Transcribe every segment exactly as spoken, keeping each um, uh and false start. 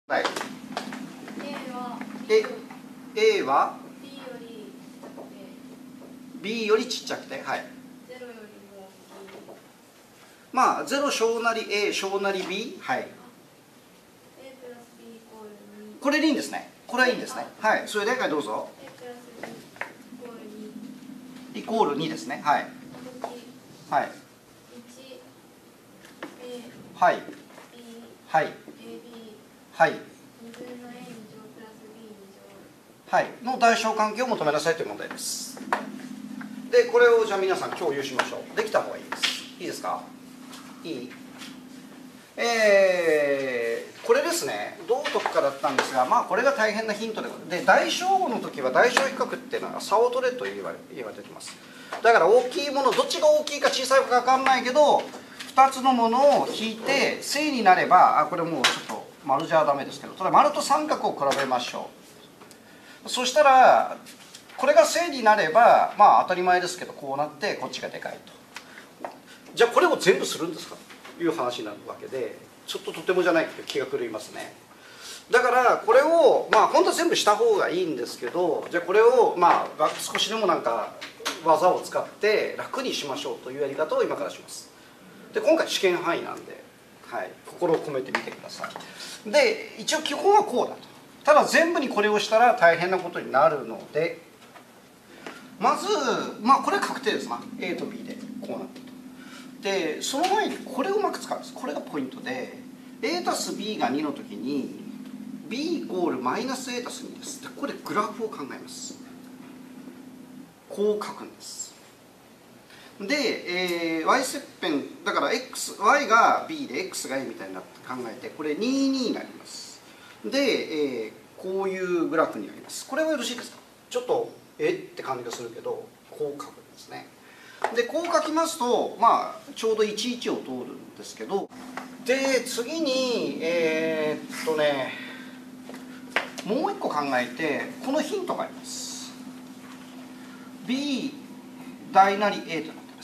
はい。 A は A は B よりちっちゃく B よりちっちゃくてて、はい。 ゼロよりも大きい。 まあゼロ小なり A 小なり B、はい。 A プラス B イコールに。 これでいいんですね。これはいいんですね。はい。それではいどうぞ。 A プラス B イコールに。 イコールにですね。はい。はい。 いち A はい。 B はい。 A B はい。 にぶんの A に乗プラス B に乗。 はい。の大小関係を求めなさいという問題です。で、これをじゃあ皆さん共有しましょう。できた方がいいです。いいですか？いい？えー、これですね、どう解くかだったんですが、まあこれが大変なヒントで、で大小の時は大小比較っていうのは差を取れと言われ言われてきます。だから大きいもの、どっちが大きいか小さいか分かんないけど、ふたつのものを引いて正になれば、あ、これもうちょっと丸じゃダメですけど、ただ丸と三角を比べましょう。そしたらこれが正になれば、まあ当たり前ですけど、こうなってこっちがでかいと。じゃあこれを全部するんですかという話になるわけで、ちょっととてもじゃないって気が狂いますね。だからこれをまあ本当は全部した方がいいんですけど、じゃあこれをまあ少しでもなんか技を使って楽にしましょうというやり方を今からします。で今回試験範囲なんで、はい、心を込めてみてください。で一応基本はこうだと。ただ全部にこれをしたら大変なことになるので、まずまあこれは確定ですな。 A と B でこうなったと。でその前にこれをうまく使うんです。これがポイントで A たす B がにの時に B イコールマイナス A たすにです。でここでグラフを考えます。こう書くんです。で、えー、y 切片だから x y が B で x が A みたいになって考えて、これにじゅうにになります。で、えー、こういうグラフになります。これはよろしいですか？ちょっとえって感じがするけど、こう書くんですね。でこう書きますと、まあ、ちょうどいちいちを通るんですけど、で次にえー、っとねもう一個考えて、このヒントがあります。 B 大なり A となってます。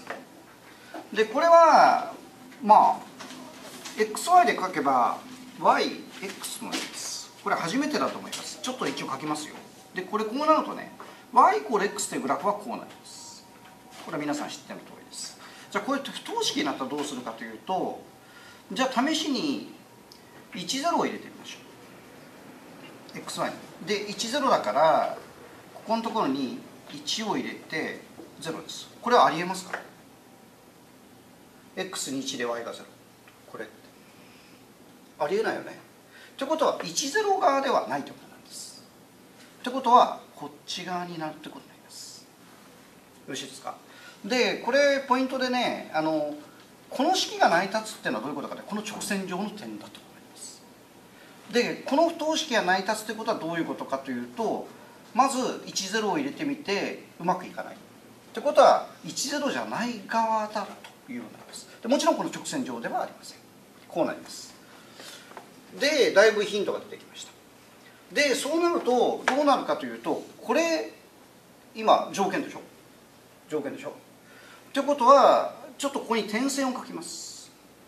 でこれはまあ エックスワイ で書けば ワイエックス となります。これ初めてだと思います。ちょっと一応書きますよ。でこれこうなるとね y イコール x というグラフはこうなります。これは皆さん知っての通りです。じゃあこうやって不等式になったらどうするかというと、じゃあ試しにいち、ゼロを入れてみましょう。 エックスワイ でいち、ゼロだからここのところにいちを入れてゼロです。これはありえますか？ エックス にいちで y がゼロ、これってありえないよね。ということはいち、ゼロ側ではないということなんです。ということはこっち側になるということになります。よろしいですか？でこれポイントでね、あのこの式が成り立つっていうのはどういうことかで、この直線上の点だと思います。でこの不等式が成り立つということはどういうことかというと、まずいち、ゼロを入れてみてうまくいかないということはいち、ゼロじゃない側だというようになります。でもちろんこの直線上ではありません。こうなります。でだいぶヒントが出てきました。でそうなるとどうなるかというと、これ今条件でしょ、条件でしょ。ということはちょっとここに点線を書きます。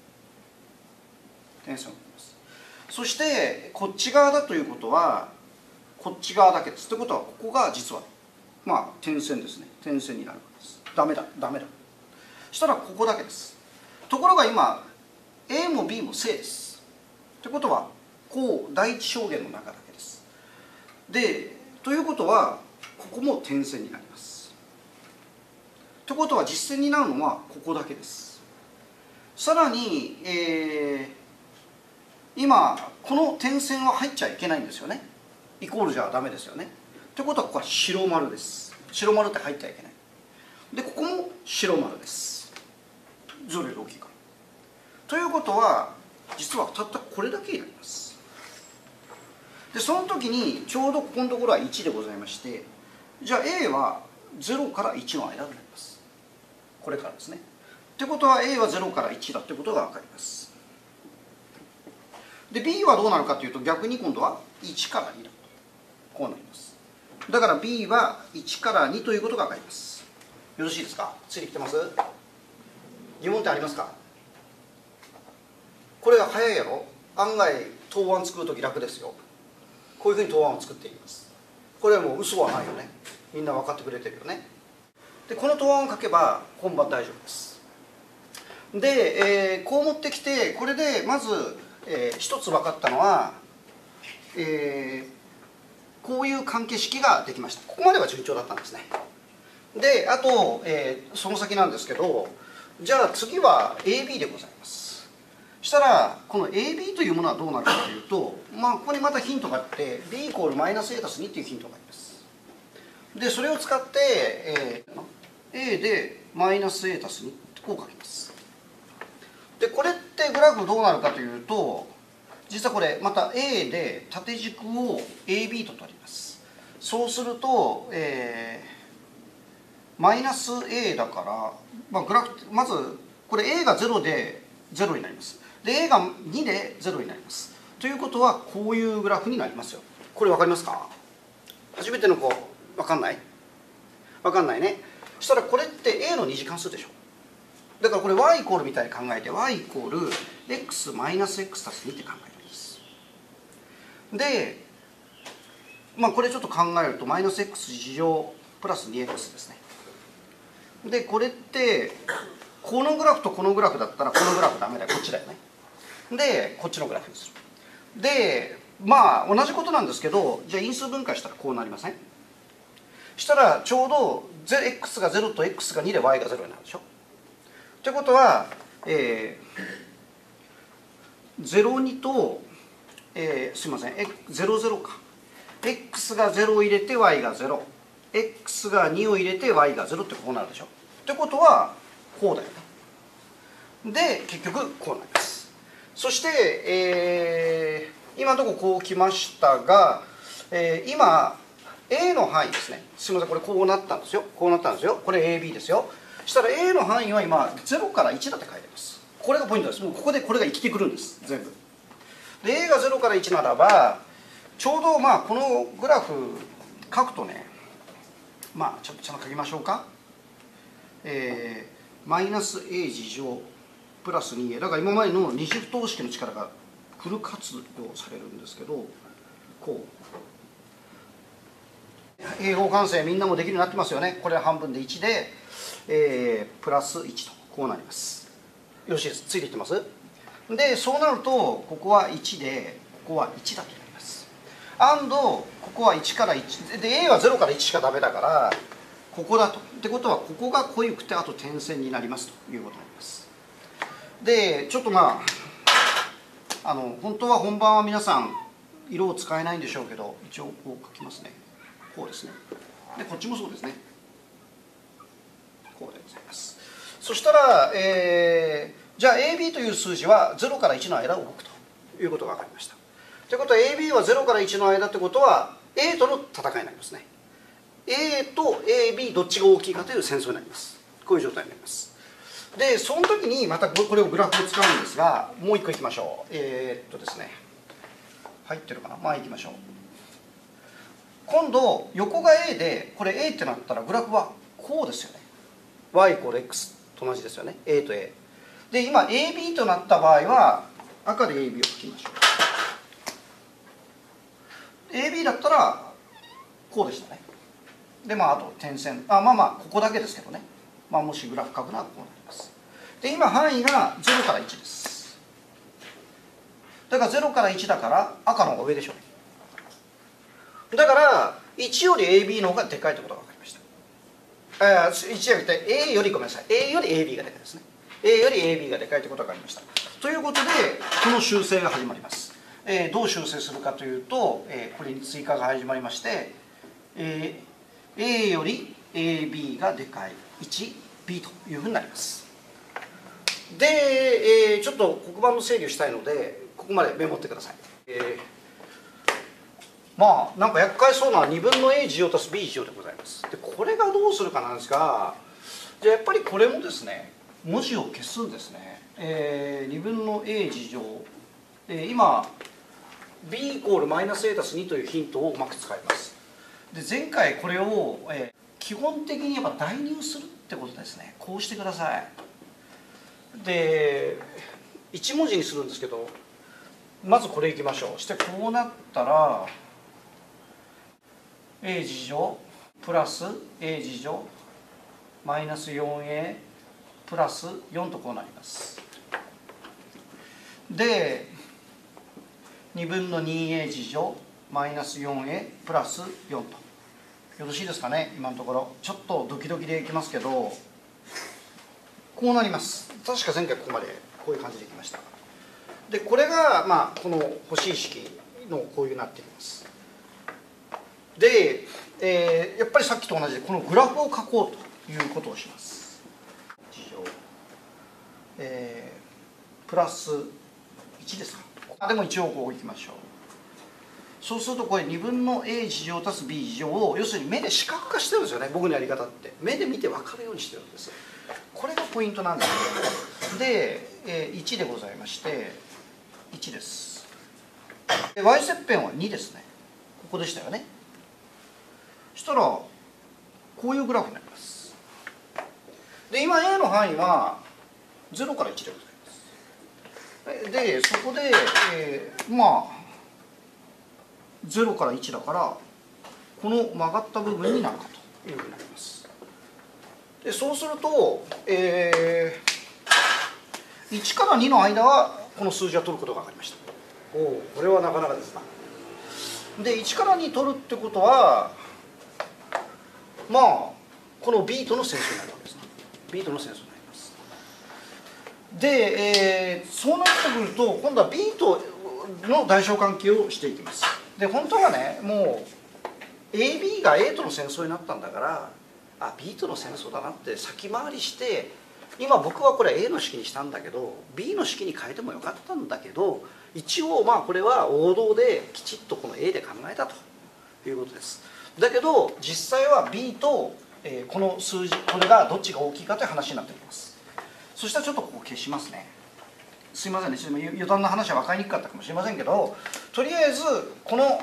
点線を書きます。そしてこっち側だということはこっち側だけです。ということはここが実はまあ点線ですね。点線になるわけです。ダメだダメだ。そしたらここだけです。ところが今 A も B も正です。ということはこう第一象限の中だけです。でということはここも点線になります。ということは実線になるのはここだけです。さらに、えー、今この点線は入っちゃいけないんですよね。イコールじゃダメですよね。ということはここは白丸です。白丸って入っちゃいけない。でここも白丸です。どれより大きいか。ということは実はたったこれだけになります。でその時にちょうどここのところはいちでございまして、じゃあ A はゼロからいちの間になります。これからですね。ということは A はゼロからいちだということが分かります。で B はどうなるかというと、逆に今度はいちからにだとこうなります。だから B はいちからにということが分かります。よろしいですか？ついてきてます？疑問点ありますか？これが早いやろ？案外答案作るとき楽ですよ。こういうふうに答案を作っていきます。これはもう嘘はないよね。みんな分かってくれてるよね。でこの答案を書けば本番大丈夫です。で、えー、こう持ってきて、これでまず、えー、一つ分かったのは、えー、こういう関係式ができました。ここまでは順調だったんですね。であと、えー、その先なんですけど、じゃあ次は エービー でございます。したらこの エービー というものはどうなるかというと、まあ、ここにまたヒントがあって b イコールマイナス a たすにっていうヒントがあります。でそれを使って、えー、a でマイナス a たすにってこう書きます。でこれってグラフどうなるかというと、実はこれまた A で縦軸を エービー と取ります。そうすると、えー、マイナス A だから、まあ、グラフまずこれ A がゼロでゼロになります。で A がにでゼロになります。ということはこういうグラフになりますよ。これ分かりますか？初めての子分かんない？分かんないね。そしたらこれって A の二次関数でしょ。だからこれ y イコールみたいに考えて y イコール x マイナス x 足すにって考えるんです。で、まあこれちょっと考えるとマイナス x 次乗プラス にエックス ですね。でこれってこのグラフとこのグラフだったらこのグラフダメだよ、こっちだよね。でこっちのグラフにする。でまあ同じことなんですけど、じゃあ因数分解したらこうなりません？したらちょうど x がゼロと x がにで y がゼロになるでしょ。ということは、えー、ゼロにと、えー、すいません、ゼロゼロか。x がゼロを入れて y がゼロ、x がにを入れて y がゼロってこうなるでしょ。ということはこうだよね。で結局こうなります。そして、えー、今のところこうきましたが、えー、今 A の範囲ですね。すみません、これこうなったんですよ。こうなったんですよ。これ エービー ですよ。したら A の範囲は今ゼロからいちだって書いてます。これがポイントです。もうここでこれが生きてくるんです全部。で A がゼロからいちならば、ちょうどまあこのグラフ書くとね、まあちょっとちゃんと書きましょうか。えー、マイナス A 次乗プラス にエー だから今までの二次不等式の力がフル活用されるんですけど、こう平方完成みんなもできるようになってますよね。これは半分でいちで、えー、プラスいちとこうなります。よろしいです。ついていってます？でそうなるとここはいちでここはいちだとなります。アンドここはいちからいちで A はゼロからいちしかダメだからここだと。ってことはここが濃ゆくてあと点線になりますということになります。でちょっとまああの本当は本番は皆さん色を使えないんでしょうけど、一応こう書きますね。こうですね。でこっちもそうですね。こうでございます。そしたら、えー、じゃあ エービー という数字はゼロからいちの間を動くということが分かりました。ということは エービー はゼロからいちの間ということは A との戦いになりますね。A と エービー どっちが大きいかという戦争になります。こういう状態になります。でその時にまたこれをグラフを使うんですが、もう一個いきましょう。えー、っとですね入ってるかな。まあいきましょう。今度横が A でこれ A ってなったらグラフはこうですよね。 y イコール x と同じですよね。 A と A で今 エービー となった場合は赤で エービー を書きましょう。 エービー だったらこうでしたね。でまああと点線、あまあまあここだけですけどね、まあ、もしグラフ書くならこうなります。で今範囲がゼロからいちです。だからゼロからいちだから赤の方が上でしょう。だからいちより エービー の方がでかいってことが分かりました。あいちじゃなくて A よりごめんなさい A より エービー がでかいですね。 A より エービー がでかいってことが分かりました。ということでこの修正が始まります。えー、どう修正するかというと、えー、これに追加が始まりまして、えー A より エービー がでかい いちビー というふうになります。で、えー、ちょっと黒板の整理をしたいのでここまでメモってください。えー、まあなんか厄介そうなにぶんの A 次乗足す B 次乗でございます。でこれがどうするかなんですが、じゃあやっぱりこれもですね文字を消すんですね。えー、にぶんの A 次乗、えー、今 B イコールマイナス A 足すにというヒントをうまく使います。で前回これを、えー、基本的にやっぱ代入するってことですね。こうしてください。でいち文字にするんですけどまずこれいきましょう。してこうなったら a 次乗プラス a 次乗マイナス よんエー プラスよんとこうなります。でにぶんの にエー 次乗マイナス よんエー プラスよんとよろしいですかね。今のところちょっとドキドキでいきますけど、こうなります。確か前回ここまでこういう感じでいきました。でこれがまあこの欲しい式のこういうなっています。で、えー、やっぱりさっきと同じでこのグラフを書こうということをします。次乗、えー、プラスいちですか。あでも一応こういきましょう。そうするとこれにぶんの a 次乗足す b 次乗を要するに目で視覚化してるんですよね。僕のやり方って目で見て分かるようにしてるんです。これがポイントなんですけど、で、えー、いちでございましていちです。で y 切片はにですね。ここでしたよね。そしたらこういうグラフになります。で今 a の範囲はゼロからいちでございます。でそこで、えー、まあゼロからいちだからこの曲がった部分になるかというふうになります。でそうすると、えー、いちからにの間はこの数字は取ることが分かりました。おおこれはなかなかですな。でいちからに取るってことはまあこの b との整数になるわけですね。b との整数になります。で、えー、そうなってくると今度は b との大小関係をしていきます。で本当はねもう エービー が A との戦争になったんだからあ B との戦争だなって先回りして今僕はこれ A の式にしたんだけど B の式に変えてもよかったんだけど一応まあこれは王道できちっとこの A で考えたということです。だけど実際は B と、えー、この数字これがどっちが大きいかという話になってきます。そしたらちょっとここ消しますね。すいませんね、ちょっと余談の話は分かりにくかったかもしれませんけど、とりあえずこの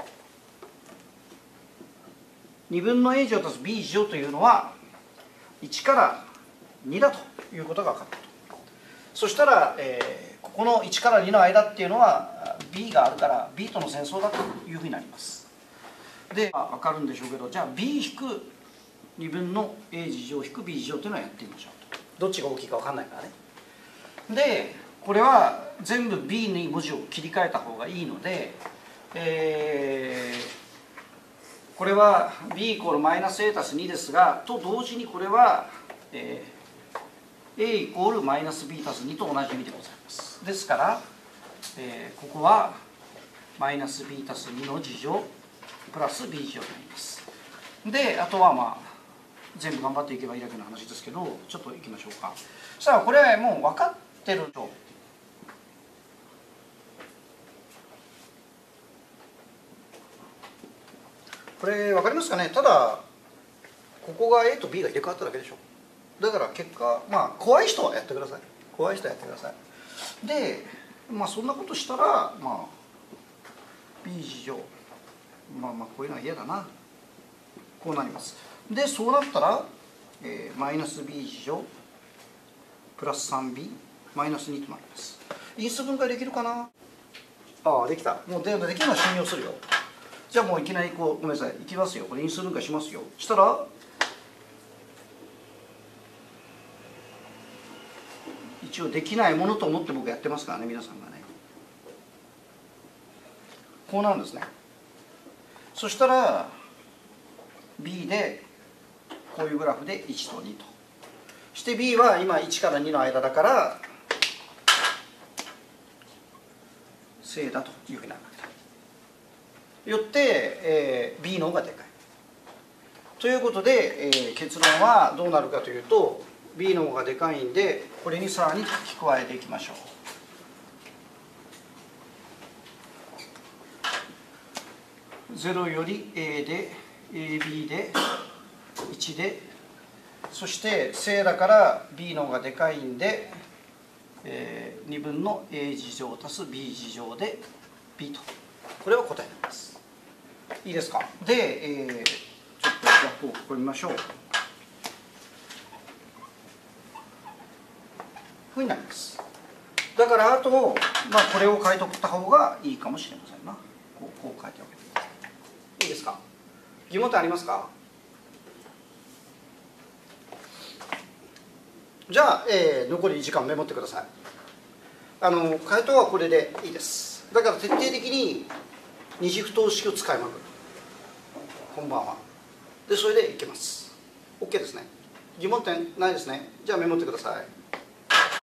にぶんの a 乗足す b 乗というのはいちからにだということが分かったと。そしたら、えー、ここのいちからにの間っていうのは b があるから b との戦争だというふうになります。で分かるんでしょうけど、じゃあ b 引くにぶんの a 次乗引く b 次乗というのをやってみましょうと。どっちが大きいか分かんないからね。でこれは全部 b に文字を切り替えた方がいいので、えー、これは b イコールマイナス a 足すにですがと同時にこれは、えー、a イコールマイナス b 足すにと同じ意味でございます。ですから、えー、ここはマイナス b 足すにの次乗プラス b 次乗になります。であとはまあ全部頑張っていけばいいだけの話ですけど、ちょっといきましょうか。そしたらこれはもう分かってると。これ分かりますかね。ただここが A と B が入れ替わっただけでしょ。だから結果まあ怖い人はやってください。怖い人はやってください。でまあそんなことしたらまあ B 次乗まあまあこういうのは嫌だな。こうなります。でそうなったら、えー、マイナス b 次乗プラス さんビー マイナスにとなります。因数分解できるかな。ああできた。もうでできるのは信用するよ。じゃあもういきなりこうごめんなさいいきますよ。これ因数分解しますよ。したら一応できないものと思って僕やってますからね皆さんがね。こうなるんですね。そしたら B でこういうグラフでいちとにとして B は今いちからにの間だから正だというふうになるわけだ。よって、えー、B の方がでかいということで、えー、結論はどうなるかというと B の方がでかいんでこれにさらに書き加えていきましょう。ゼロより A で エービー でいちでそして正だから B の方がでかいんで、えー、にぶんの A 次乗足す B 次乗で B とこれは答えになります。いいですか。で、えー、ちょっとラップをここに見ましょう。こういうふうになります。 だからあと、まあ、これを書いとった方がいいかもしれませんな。こう、こう書いておけばいいですか。疑問点ありますか。じゃあ、えー、残り時間メモってください。あの回答はこれでいいです。だから徹底的に二次不等式を使いまくる。本番はでそれでいけます。 OK ですね。疑問点ないですね。じゃあメモってください。